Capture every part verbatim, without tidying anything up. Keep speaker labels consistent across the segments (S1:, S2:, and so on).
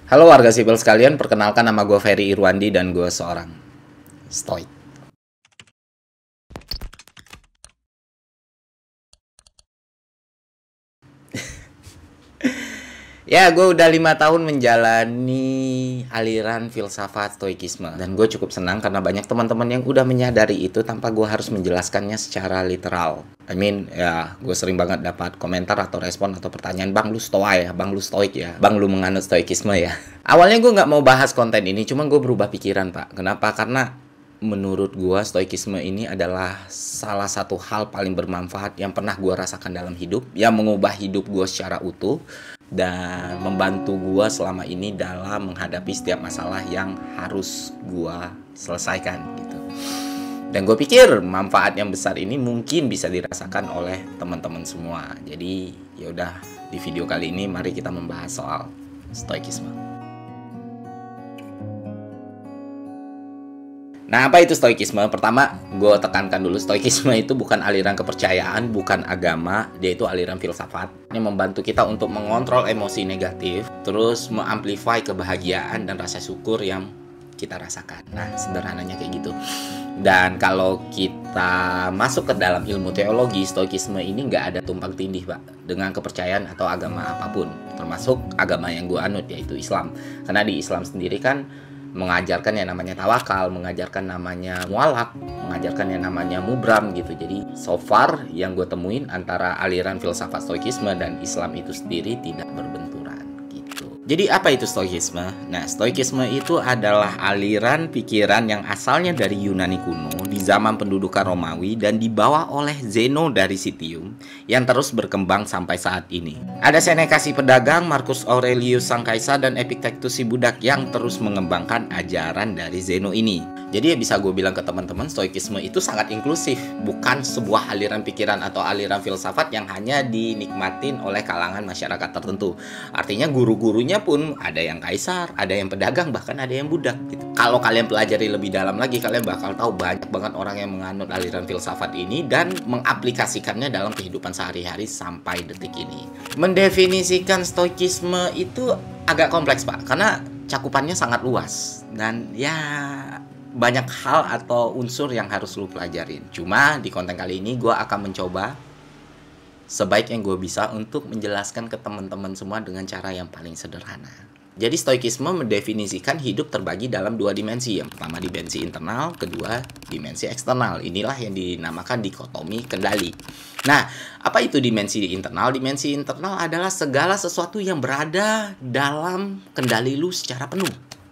S1: Halo warga sipil sekalian, perkenalkan nama gue Ferry Irwandi dan gue seorang stoik. Ya, gue udah lima tahun menjalani aliran filsafat stoikisme. Dan gue cukup senang karena banyak teman-teman yang udah menyadari itu tanpa gue harus menjelaskannya secara literal. I mean, ya gue sering banget dapat komentar atau respon atau pertanyaan, Bang lu stoa ya, Bang lu stoik ya, Bang lu menganut stoikisme ya. Awalnya gue nggak mau bahas konten ini, cuman gue berubah pikiran Pak. Kenapa? Karena menurut gue stoikisme ini adalah salah satu hal paling bermanfaat yang pernah gue rasakan dalam hidup, yang mengubah hidup gue secara utuh dan membantu gue selama ini dalam menghadapi setiap masalah yang harus gue selesaikan gitu. Dan gue pikir manfaat yang besar ini mungkin bisa dirasakan oleh teman-teman semua. Jadi yaudah, di video kali ini mari kita membahas soal stoikisme. Nah, apa itu stoikisme? Pertama, gue tekankan dulu, stoikisme itu bukan aliran kepercayaan, bukan agama, dia itu aliran filsafat yang membantu kita untuk mengontrol emosi negatif, terus mengamplify kebahagiaan dan rasa syukur yang kita rasakan. Nah, sederhananya kayak gitu. Dan kalau kita masuk ke dalam ilmu teologi, stoikisme ini nggak ada tumpang tindih, Pak, dengan kepercayaan atau agama apapun, termasuk agama yang gue anut, yaitu Islam. Karena di Islam sendiri kan mengajarkan yang namanya tawakal, mengajarkan namanya mualak, mengajarkan yang namanya mubram gitu. Jadi so far yang gue temuin antara aliran filsafat stoikisme dan Islam itu sendiri tidak berbenturan gitu. Jadi apa itu stoikisme? Nah, stoikisme itu adalah aliran pikiran yang asalnya dari Yunani kuno di zaman pendudukan Romawi dan dibawa oleh Zeno dari Citium yang terus berkembang sampai saat ini. Ada Seneca si pedagang, Marcus Aurelius sang kaisar, dan Epictetus si budak yang terus mengembangkan ajaran dari Zeno ini. Jadi ya bisa gue bilang ke teman-teman, stoikisme itu sangat inklusif, bukan sebuah aliran pikiran atau aliran filsafat yang hanya dinikmatin oleh kalangan masyarakat tertentu. Artinya guru-gurunya pun ada yang kaisar, ada yang pedagang, bahkan ada yang budak gitu. Kalau kalian pelajari lebih dalam lagi, kalian bakal tahu banyak banget orang yang menganut aliran filsafat ini dan mengaplikasikannya dalam kehidupan sehari-hari sampai detik ini. Mendefinisikan stoikisme itu agak kompleks, Pak, karena cakupannya sangat luas dan ya banyak hal atau unsur yang harus lu pelajarin. Cuma di konten kali ini gue akan mencoba sebaik yang gue bisa untuk menjelaskan ke teman-teman semua dengan cara yang paling sederhana. Jadi stoikisme mendefinisikan hidup terbagi dalam dua dimensi. Yang pertama dimensi internal, kedua dimensi eksternal. Inilah yang dinamakan dikotomi kendali. Nah, apa itu dimensi internal? Dimensi internal adalah segala sesuatu yang berada dalam kendali lu secara penuh.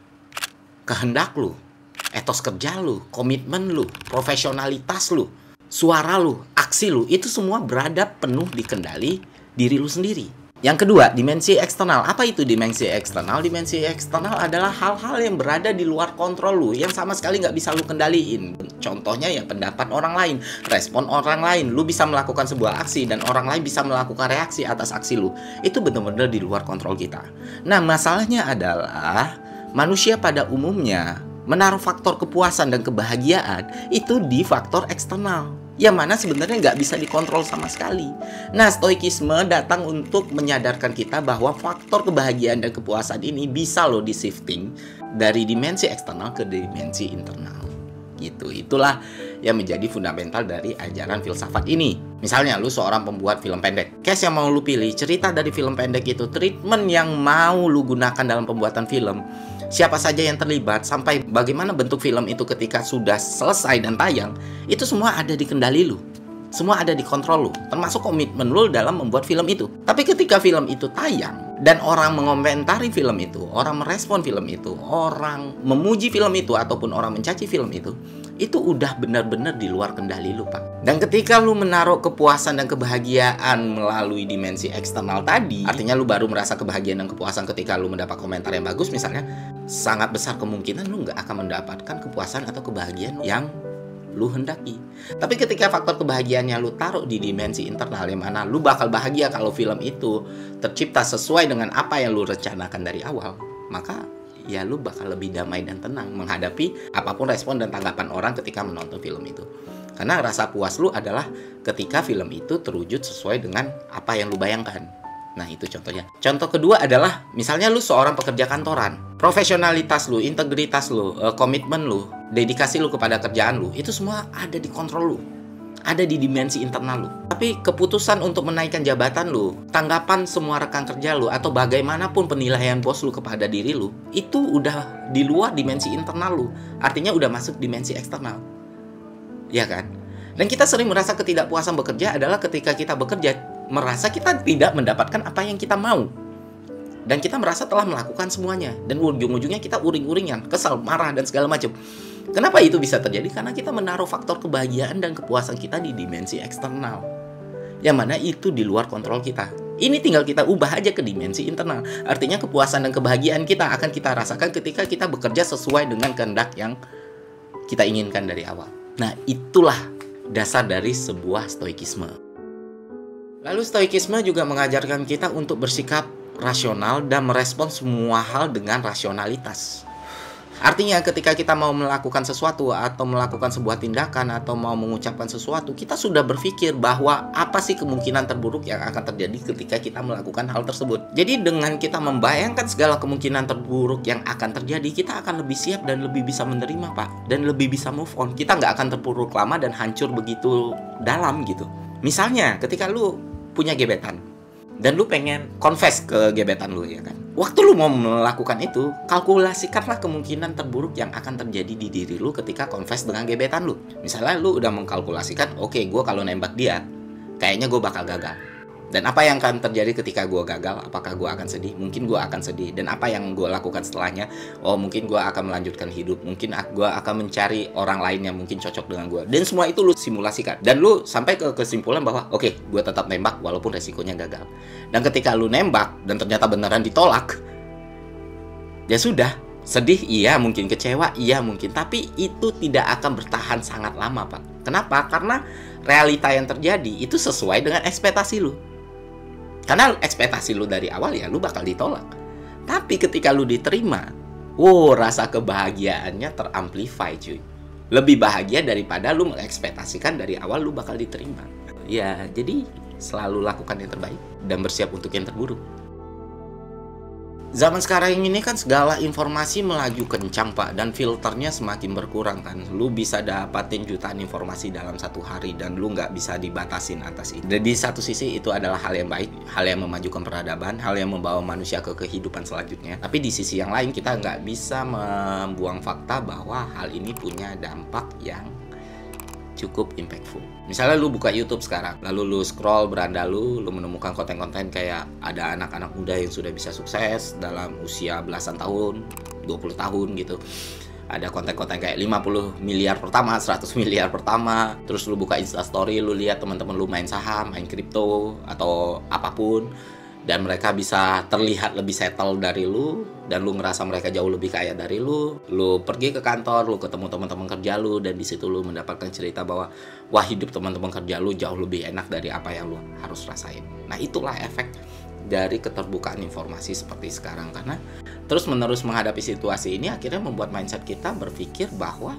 S1: Kehendak lu, etos kerja lu, komitmen lu, profesionalitas lu, suara lu, aksi lu, itu semua berada penuh di kendali diri lu sendiri. Yang kedua, dimensi eksternal. Apa itu dimensi eksternal? Dimensi eksternal adalah hal-hal yang berada di luar kontrol lu, yang sama sekali nggak bisa lu kendaliin. Contohnya ya pendapat orang lain, respon orang lain. Lu bisa melakukan sebuah aksi dan orang lain bisa melakukan reaksi atas aksi lu. Itu benar-benar di luar kontrol kita. Nah, masalahnya adalah manusia pada umumnya menaruh faktor kepuasan dan kebahagiaan itu di faktor eksternal, yang mana sebenarnya nggak bisa dikontrol sama sekali. Nah, stoikisme datang untuk menyadarkan kita bahwa faktor kebahagiaan dan kepuasan ini bisa loh di-shifting dari dimensi eksternal ke dimensi internal. Gitu. Itulah yang menjadi fundamental dari ajaran filsafat ini. Misalnya lu seorang pembuat film pendek. Case yang mau lu pilih, cerita dari film pendek itu, treatment yang mau lu gunakan dalam pembuatan film, siapa saja yang terlibat, sampai bagaimana bentuk film itu ketika sudah selesai dan tayang, itu semua ada di kendali lu. Semua ada di kontrol lu, termasuk komitmen lu dalam membuat film itu. Tapi ketika film itu tayang dan orang mengomentari film itu, orang merespon film itu, orang memuji film itu ataupun orang mencaci film itu, itu udah benar-benar di luar kendali lu, Pak. Dan ketika lu menaruh kepuasan dan kebahagiaan melalui dimensi eksternal tadi, artinya lu baru merasa kebahagiaan dan kepuasan ketika lu mendapat komentar yang bagus misalnya, sangat besar kemungkinan lu nggak akan mendapatkan kepuasan atau kebahagiaan yang lu hendaki. Tapi ketika faktor kebahagiaannya lu taruh di dimensi internal, yang mana lu bakal bahagia kalau film itu tercipta sesuai dengan apa yang lu rencanakan dari awal, maka ya lu bakal lebih damai dan tenang menghadapi apapun respon dan tanggapan orang ketika menonton film itu. Karena rasa puas lu adalah ketika film itu terwujud sesuai dengan apa yang lu bayangkan. Nah, itu contohnya. Contoh kedua adalah, misalnya lu seorang pekerja kantoran. Profesionalitas lu, integritas lu, komitmen lu, dedikasi lu kepada kerjaan lu, itu semua ada di kontrol lu. Ada di dimensi internal lu. Tapi keputusan untuk menaikkan jabatan lu, tanggapan semua rekan kerja lu, atau bagaimanapun penilaian bos lu kepada diri lu, itu udah di luar dimensi internal lu. Artinya udah masuk dimensi eksternal. Ya kan? Dan kita sering merasa ketidakpuasan bekerja adalah ketika kita bekerja, merasa kita tidak mendapatkan apa yang kita mau. Dan kita merasa telah melakukan semuanya. Dan ujung-ujungnya kita uring-uringan, kesal, marah, dan segala macam. Kenapa itu bisa terjadi? Karena kita menaruh faktor kebahagiaan dan kepuasan kita di dimensi eksternal, yang mana itu di luar kontrol kita. Ini tinggal kita ubah aja ke dimensi internal. Artinya kepuasan dan kebahagiaan kita akan kita rasakan ketika kita bekerja sesuai dengan kehendak yang kita inginkan dari awal. Nah, itulah dasar dari sebuah stoikisme. Lalu stoikisme juga mengajarkan kita untuk bersikap rasional dan merespon semua hal dengan rasionalitas. Artinya ketika kita mau melakukan sesuatu atau melakukan sebuah tindakan atau mau mengucapkan sesuatu, kita sudah berpikir bahwa apa sih kemungkinan terburuk yang akan terjadi ketika kita melakukan hal tersebut. Jadi dengan kita membayangkan segala kemungkinan terburuk yang akan terjadi, kita akan lebih siap dan lebih bisa menerima, Pak. Dan lebih bisa move on. Kita nggak akan terpuruk lama dan hancur begitu dalam gitu. Misalnya ketika lu punya gebetan dan lu pengen confess ke gebetan lu, ya kan? Waktu lu mau melakukan itu, kalkulasikanlah kemungkinan terburuk yang akan terjadi di diri lu ketika confess dengan gebetan lu. Misalnya lu udah mengkalkulasikan, oke, okay, gue kalau nembak dia, kayaknya gue bakal gagal. Dan apa yang akan terjadi ketika gue gagal? Apakah gue akan sedih? Mungkin gue akan sedih. Dan apa yang gue lakukan setelahnya? Oh, mungkin gue akan melanjutkan hidup. Mungkin gue akan mencari orang lain yang mungkin cocok dengan gue. Dan semua itu lu simulasikan. Dan lu sampai ke kesimpulan bahwa, oke, okay, gue tetap nembak walaupun resikonya gagal. Dan ketika lu nembak dan ternyata beneran ditolak, ya sudah. Sedih, iya, mungkin kecewa, iya, mungkin. Tapi itu tidak akan bertahan sangat lama, Pak. Kenapa? Karena realita yang terjadi itu sesuai dengan ekspektasi lu. Karena ekspektasi lu dari awal ya lu bakal ditolak. Tapi ketika lu diterima, wow, rasa kebahagiaannya teramplify, cuy. Lebih bahagia daripada lu mengekspektasikan dari awal lu bakal diterima. Ya, jadi selalu lakukan yang terbaik dan bersiap untuk yang terburuk. Zaman sekarang ini kan segala informasi melaju kencang, Pak, dan filternya semakin berkurang kan. Lu bisa dapatin jutaan informasi dalam satu hari dan lu nggak bisa dibatasin atas itu. Dan di satu sisi itu adalah hal yang baik, hal yang memajukan peradaban, hal yang membawa manusia ke kehidupan selanjutnya. Tapi di sisi yang lain kita nggak bisa membuang fakta bahwa hal ini punya dampak yang cukup impactful. Misalnya lu buka YouTube sekarang, lalu lu scroll beranda lu, lu menemukan konten-konten kayak ada anak-anak muda yang sudah bisa sukses dalam usia belasan tahun, dua puluh tahun gitu. Ada konten-konten kayak lima puluh miliar pertama, seratus miliar pertama. Terus lu buka Instastory, lu lihat teman-teman lu main saham, main kripto atau apapun. Dan mereka bisa terlihat lebih settle dari lu, dan lu ngerasa mereka jauh lebih kaya dari lu. Lu pergi ke kantor, lu ketemu teman-teman kerja lu, dan di situ lu mendapatkan cerita bahwa wah, hidup teman-teman kerja lu jauh lebih enak dari apa yang lu harus rasain. Nah, itulah efek dari keterbukaan informasi seperti sekarang. Karena terus-menerus menghadapi situasi ini akhirnya membuat mindset kita berpikir bahwa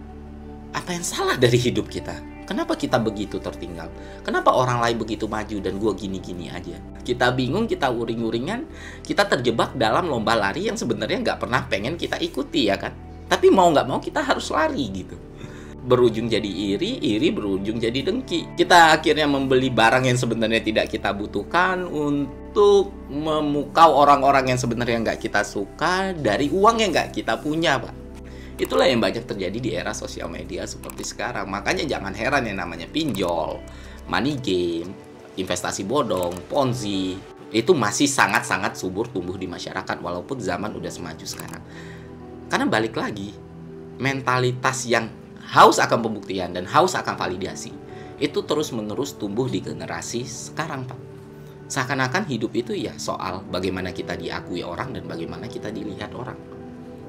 S1: apa yang salah dari hidup kita? Kenapa kita begitu tertinggal? Kenapa orang lain begitu maju dan gue gini-gini aja? Kita bingung, kita uring-uringan, kita terjebak dalam lomba lari yang sebenarnya nggak pernah pengen kita ikuti, ya kan? Tapi mau nggak mau kita harus lari gitu. Berujung jadi iri, iri berujung jadi dengki. Kita akhirnya membeli barang yang sebenarnya tidak kita butuhkan untuk memukau orang-orang yang sebenarnya nggak kita suka dari uang yang nggak kita punya, Pak. Itulah yang banyak terjadi di era sosial media seperti sekarang. Makanya jangan heran yang namanya pinjol, money game, investasi bodong, ponzi, itu masih sangat-sangat subur tumbuh di masyarakat walaupun zaman udah semaju sekarang. Karena balik lagi, mentalitas yang haus akan pembuktian dan haus akan validasi itu terus-menerus tumbuh di generasi sekarang, Pak. Seakan-akan hidup itu ya soal bagaimana kita diakui orang dan bagaimana kita dilihat orang.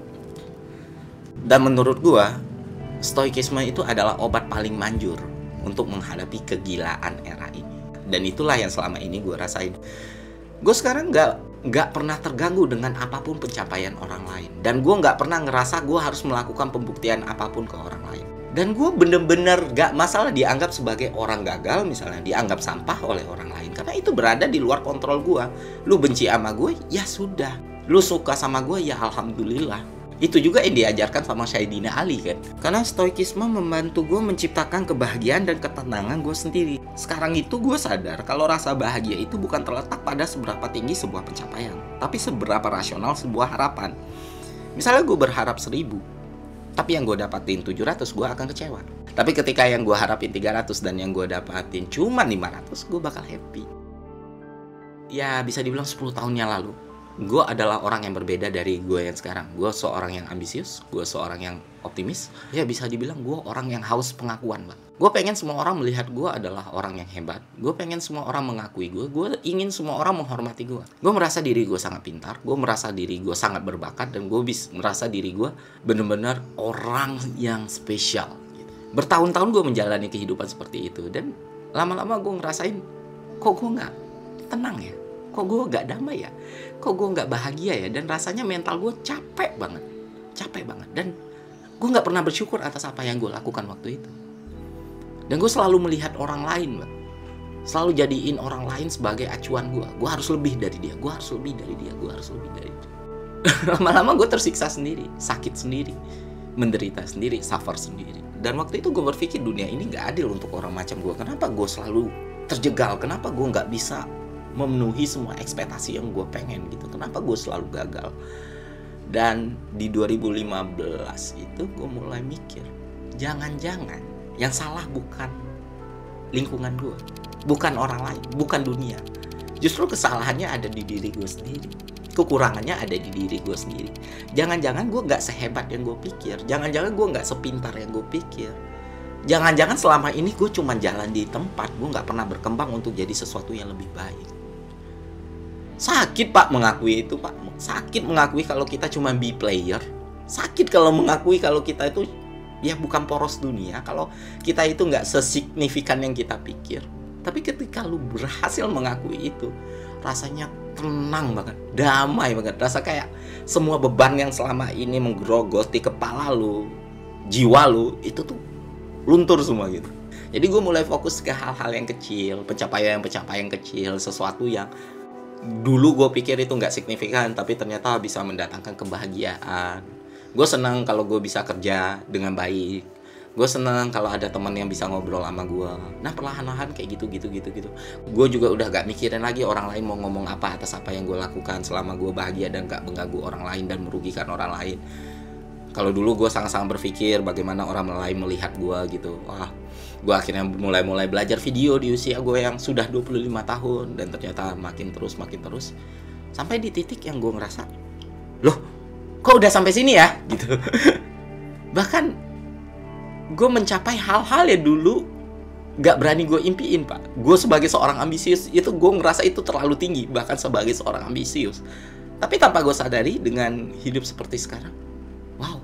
S1: Dan menurut gua, stoikisme itu adalah obat paling manjur untuk menghadapi kegilaan era ini. Dan itulah yang selama ini gua rasain. Gue sekarang nggak nggak pernah terganggu dengan apapun pencapaian orang lain. Dan gue nggak pernah ngerasa gue harus melakukan pembuktian apapun ke orang lain. Dan gue bener-bener gak masalah dianggap sebagai orang gagal, misalnya dianggap sampah oleh orang lain, karena itu berada di luar kontrol gue. Lu benci sama gue, ya sudah. Lu suka sama gue, ya alhamdulillah. Itu juga yang diajarkan sama Sayyidina Ali kan. Karena stoikisme membantu gue menciptakan kebahagiaan dan ketenangan gue sendiri. Sekarang itu gue sadar kalau rasa bahagia itu bukan terletak pada seberapa tinggi sebuah pencapaian, tapi seberapa rasional sebuah harapan. Misalnya gue berharap seribu, tapi yang gue dapatin tujuh ratus, gue akan kecewa. Tapi ketika yang gue harapin tiga ratus dan yang gue dapatin cuma lima ratus, gue bakal happy. Ya bisa dibilang sepuluh tahun yang lalu, gue adalah orang yang berbeda dari gue yang sekarang. Gue seorang yang ambisius, gue seorang yang optimis. Ya bisa dibilang gue orang yang haus pengakuan, Bang. Gue pengen semua orang melihat gue adalah orang yang hebat. Gue pengen semua orang mengakui gue. Gue ingin semua orang menghormati gue. Gue merasa diri gue sangat pintar. Gue merasa diri gue sangat berbakat. Dan gue bisa merasa diri gue benar-benar orang yang spesial. Bertahun-tahun gue menjalani kehidupan seperti itu. Dan lama-lama gue ngerasain, kok gue gak tenang ya? Kok gue gak damai ya? Kok gue gak bahagia ya? Dan rasanya mental gue capek banget. Capek banget. Dan gue gak pernah bersyukur atas apa yang gue lakukan waktu itu. Dan gue selalu melihat orang lain, Bang. Selalu jadiin orang lain sebagai acuan gue. Gue harus lebih dari dia. Gue harus lebih dari dia. Gue harus lebih dari dia. Lama-lama gue tersiksa sendiri. Sakit sendiri. Menderita sendiri. Suffer sendiri. Dan waktu itu gue berpikir dunia ini gak adil untuk orang macam gue. Kenapa gue selalu terjegal? Kenapa gue gak bisa memenuhi semua ekspektasi yang gue pengen gitu? Kenapa gue selalu gagal? Dan di dua ribu lima belas itu gue mulai mikir, jangan-jangan yang salah bukan lingkungan gue, bukan orang lain, bukan dunia. Justru kesalahannya ada di diri gue sendiri. Kekurangannya ada di diri gue sendiri. Jangan-jangan gue gak sehebat yang gue pikir. Jangan-jangan gue gak sepintar yang gue pikir. Jangan-jangan selama ini gue cuma jalan di tempat. Gue gak pernah berkembang untuk jadi sesuatu yang lebih baik. Sakit, Pak, mengakui itu, Pak. Sakit mengakui kalau kita cuma be player. Sakit kalau mengakui kalau kita itu ya bukan poros dunia, kalau kita itu nggak sesignifikan yang kita pikir. Tapi ketika lu berhasil mengakui itu, rasanya tenang banget, damai banget. Rasa kayak semua beban yang selama ini menggerogoti kepala lu, jiwa lu, itu tuh luntur semua gitu. Jadi gue mulai fokus ke hal-hal yang kecil, pencapaian-pencapaian kecil, sesuatu yang dulu gue pikir itu nggak signifikan, tapi ternyata bisa mendatangkan kebahagiaan. Gue senang kalau gue bisa kerja dengan baik. Gue senang kalau ada teman yang bisa ngobrol sama gue. Nah perlahan-lahan kayak gitu gitu gitu gitu. Gue juga udah gak mikirin lagi orang lain mau ngomong apa atas apa yang gue lakukan, selama gue bahagia dan gak mengganggu orang lain dan merugikan orang lain. Kalau dulu gue sangat-sangat berpikir bagaimana orang lain melihat gue gitu. Wah, gue akhirnya mulai-mulai belajar video di usia gue yang sudah dua puluh lima tahun. Dan ternyata makin terus makin terus sampai di titik yang gue ngerasa, loh kok udah sampai sini ya gitu. Bahkan gue mencapai hal-hal yang dulu gak berani gue impiin, Pak. Gue sebagai seorang ambisius itu gue ngerasa itu terlalu tinggi, bahkan sebagai seorang ambisius. Tapi tanpa gue sadari dengan hidup seperti sekarang, wow,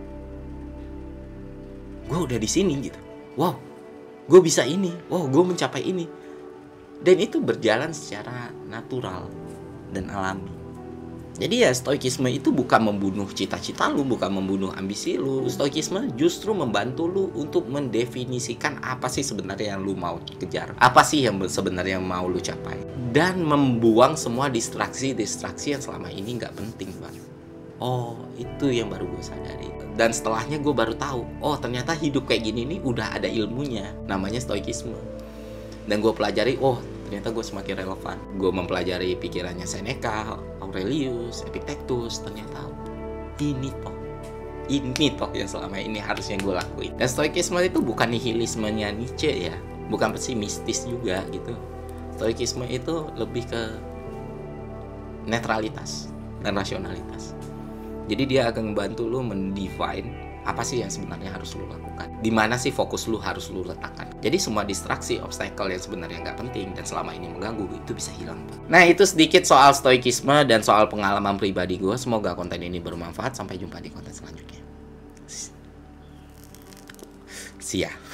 S1: gue udah di sini gitu. Wow, gue bisa ini. Wow, gue mencapai ini. Dan itu berjalan secara natural dan alami. Jadi ya stoikisme itu bukan membunuh cita-cita lu, bukan membunuh ambisi lu. Stoikisme justru membantu lu untuk mendefinisikan apa sih sebenarnya yang lu mau kejar, apa sih yang sebenarnya yang mau lu capai, dan membuang semua distraksi-distraksi yang selama ini nggak penting, Pak. Oh, itu yang baru gue sadari. Dan setelahnya gue baru tahu, oh ternyata hidup kayak gini nih udah ada ilmunya, namanya stoikisme. Dan gue pelajari, oh ternyata gue semakin relevan. Gue mempelajari pikirannya Seneca, Aurelius, Epictetus. Ternyata ini toh, ini toh yang selama ini harusnya gue lakuin. Dan stoikisme itu bukan nihilismenya Nietzsche ya, bukan pesimistis juga gitu. Stoikisme itu lebih ke netralitas dan rasionalitas. Jadi dia akan membantu lu mendefine apa sih yang sebenarnya harus lu lakukan, di mana sih fokus lu harus lu letakkan. Jadi semua distraksi, obstacle yang sebenarnya nggak penting dan selama ini mengganggu itu bisa hilang, Pak. Nah itu sedikit soal stoikisme dan soal pengalaman pribadi gue. Semoga konten ini bermanfaat. Sampai jumpa di konten selanjutnya. See ya.